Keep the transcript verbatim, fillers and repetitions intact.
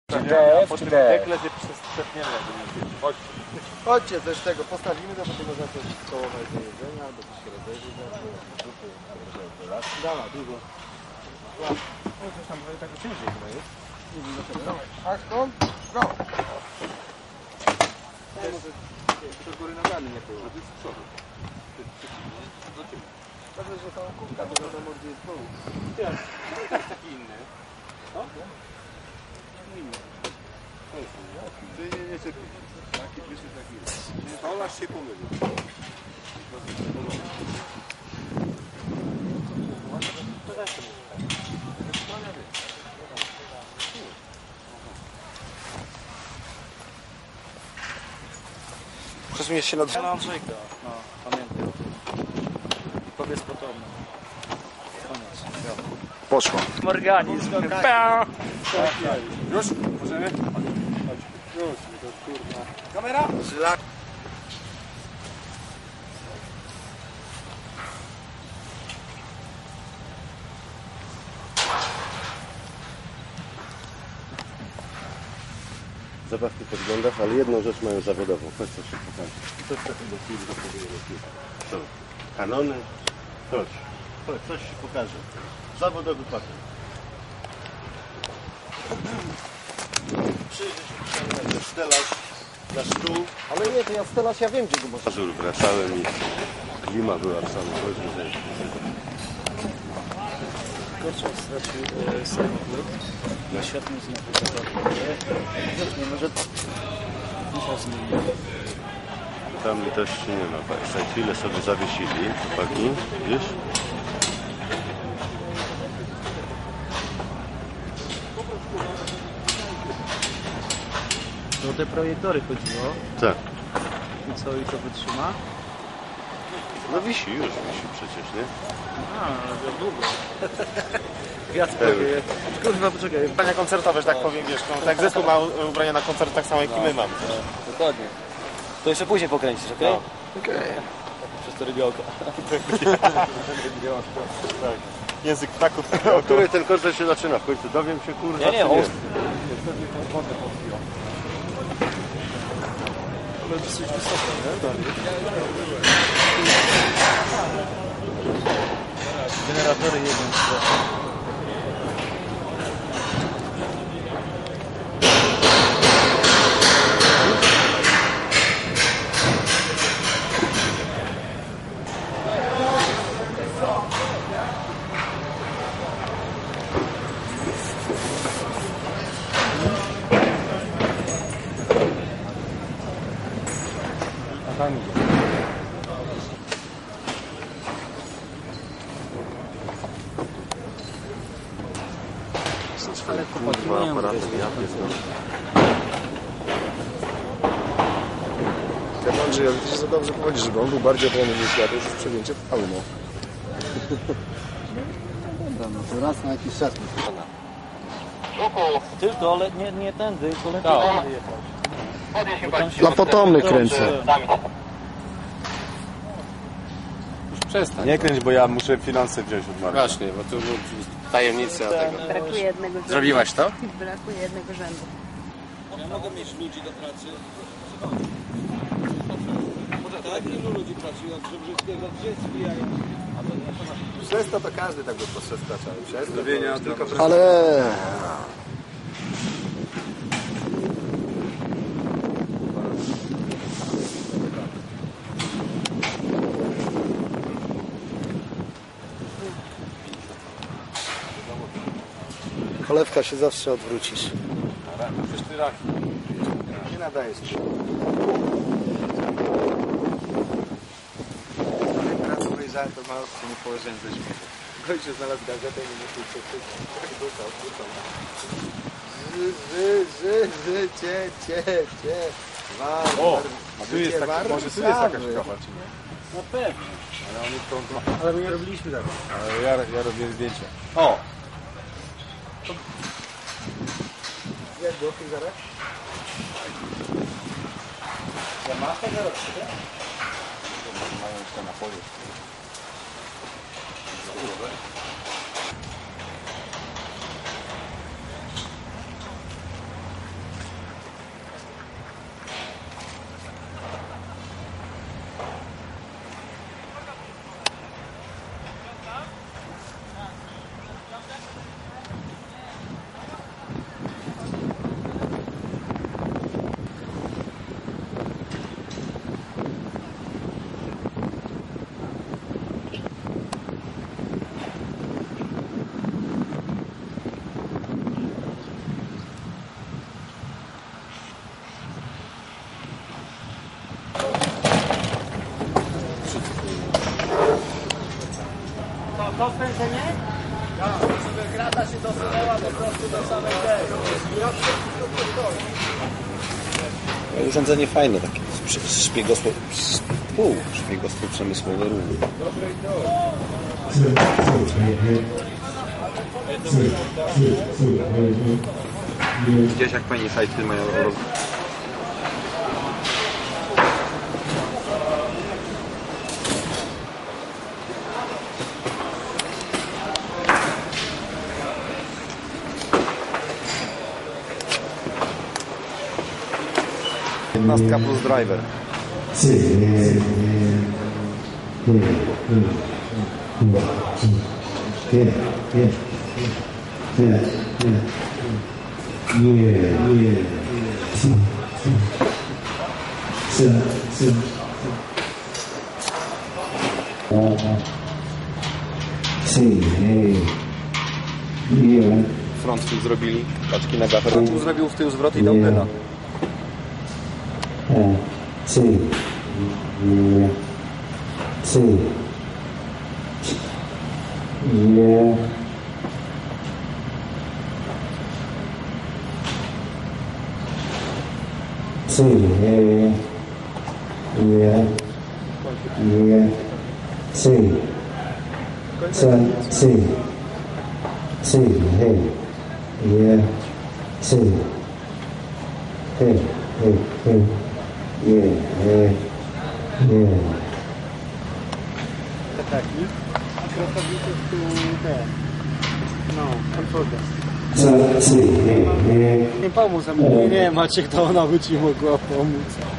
Po tym dekle się przestępniemy, jakby nie wiecie. Chodźcie. Chodźcie, też tego postawimy, to potem można coś kołować do jedzenia, albo coś się rozejrzeć, albo zupy, dała, dużo. No coś tam tak ciężej chyba jest. Nie wiem dlaczego. A skąd? Go! To z góry nogami nie było. To jest z przodu. Dobrze, że tą kubka, bo wiadomo gdzie jest dół. To jest taki inny. Co? Inny. To jest inny. Ty nie, nie czepisz. Taki wyszły, taki jest. Olasz się pomylił. Przesunie się nad... Na Andrzejka, no, pamiętaj. I powiedz potomny. Koniec. Poszło. Organizm. Już? Możemy? Chodź. Już, to kurwa. Kamera? Szlak. Zabawki w podglądach, ale jedną rzecz mają zawodową. Chodź, co się pokaże. Co z takiego filmu do filmu? Co? Kanony? Chodź. Chodź, coś się pokaże. Zawodowy patent. Przyjdziesz, stelaż na stół. Ale nie, to ja stelaż, ja wiem gdzie go można. Żur wracałem i klima była w samochodzie. Koczek stracił e, samochód. Na światłym znaku zaparkuje. Nie może... Musiał zmienić. Tam litości nie ma. Patrz, za chwilę sobie zawiesili. Chłopaki, wiesz? O te projektory chodziło. Tak. I co, i to wytrzyma? No wisi, już wisi przecież, nie? A, ale długo. Kwiat powie. Kurwa, poczekaj. Ubrania koncertowe, że tak powiem, wiesz, no, tak zespół ma ubrania na koncert tak samo jak i my mamy. Dokładnie. To jeszcze później pokręcisz, okej? No. Okej. Przez to rybiołka. Tak. Język ptaków. O której ten koncert się zaczyna? W końcu dowiem się, kurwa, Nie, nie, czy nie? ostry. Ale dosyć wysoko, nie? Generatory jeden. Ale kurwa, aparaty, ja pierdolę. Ja Andrzej, ale ty się za dobrze powodzisz, żeby on był bardziej wolny niż ja, to już jest przejęcie w pełno. Dobra, no to raz na jakiś czas. Tylko, ale nie, nie tędy, tylko lepiej tędy jechać. Dla potomnych kręcę. Przestań. Nie kręć, bo ja muszę finanse wziąć od Marka. Właśnie, bo tu tajemnica tego. Brakuje jednego rzędu. Zrobiłaś to? Brakuje jednego rzędu. Ja mogę mieć ludzi do pracy. Tak, ilu ludzi pracuje od Żebrzyckiego, gdzie zbijają? Przez to to każdy tak by postrzestrzaczał. Przez to Zrobienia tylko Ale... Cholewka się zawsze odwrócisz. Nie nadajesz się. Teraz obejrzałem to mało się nie położyłem ze śmiechu. Gościu znalazł gazetę i nie musiał przeczytać. Tak dostał, dostał. Ży, ży, ży, ży, cie, cie, cie. War, O, war, a tu życie jest taka, war, może tu jest jakaś warszawy. kawa, czy nie? No pewnie. Ale oni to... Ale my nie robiliśmy tego. Ale ja, ja robię zdjęcia. O! Jak było w tej zarach? Ja masz tego robić, Mają jeszcze napoje. To spędzenie? Tak, żeby grata się dosunęła po prostu do samej tej. Urządzenie fajne, takie szpiegostwo, pół szpiegostwo przemysłowe również. Gdzieś jak fajnie sajty mają roz... piętnastka plus driver. Front tu zrobili, paczki na gafę. Front tu zrobił w tył zwrot i dał pena. Sí. Yeah. Sí. Yeah. Sí. Yeah. Yeah. Yeah. Sí. Sa- Sí. Sí. Hey. Yeah. Sí. Hey. Hey. Hey. Yeah, yeah, yeah. Taki. A kierownicy tu te. No, kontrolę. So, sí, yeah, yeah. Nie pomóc, a mnie nie, Maciek to ona by ci mogła pomóc.